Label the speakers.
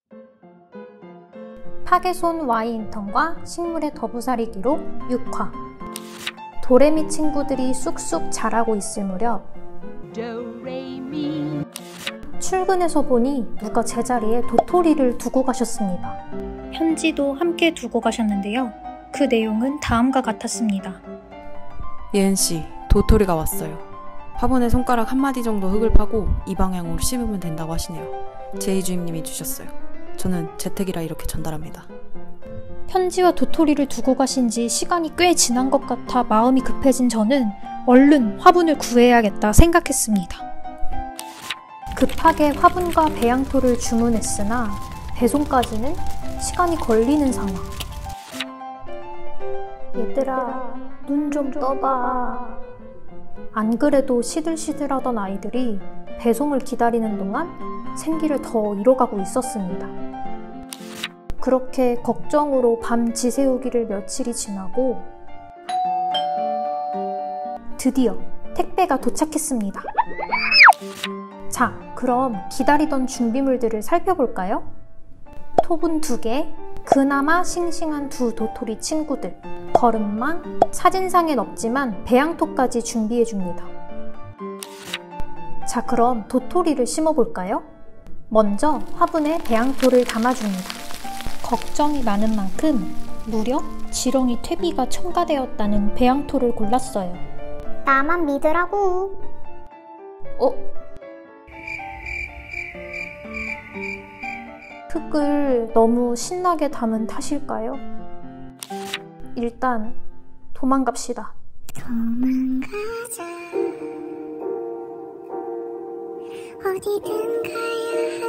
Speaker 1: 파괴손 Y 인턴과 식물의 더부살이 기록 6화. 도레미 친구들이 쑥쑥 자라고 있을 무렵 출근해서 보니 누가 제자리에 도토리를 두고 가셨습니다.
Speaker 2: 편지도 함께 두고 가셨는데요. 그 내용은 다음과 같았습니다.
Speaker 3: 예은씨, 도토리가 왔어요. 화분에 손가락 한마디 정도 흙을 파고 이 방향으로 심으면 된다고 하시네요. 제이 주임님이 주셨어요. 저는 재택이라 이렇게 전달합니다.
Speaker 2: 편지와 도토리를 두고 가신 지 시간이 꽤 지난 것 같아 마음이 급해진 저는 얼른 화분을 구해야겠다 생각했습니다.
Speaker 1: 급하게 화분과 배양토를 주문했으나 배송까지는 시간이 걸리는 상황. 얘들아, 눈 좀 떠봐. 안 그래도 시들시들하던 아이들이 배송을 기다리는 동안 생기를 더 잃어가고 있었습니다. 그렇게 걱정으로 밤 지새우기를 며칠이 지나고 드디어 택배가 도착했습니다. 자, 그럼 기다리던 준비물들을 살펴볼까요? 톱은 2개, 그나마 싱싱한 2 도토리 친구들, 거름망, 사진상엔 없지만 배양토까지 준비해줍니다. 자, 그럼 도토리를 심어볼까요? 먼저 화분에 배양토를 담아줍니다.
Speaker 2: 걱정이 많은 만큼 무려 지렁이 퇴비가 첨가되었다는 배양토를 골랐어요.
Speaker 4: 나만 믿으라고.
Speaker 1: 흙을 너무 신나게 담은 탓일까요? 일단 도망갑시다.
Speaker 4: 도망가자. 어디든 가야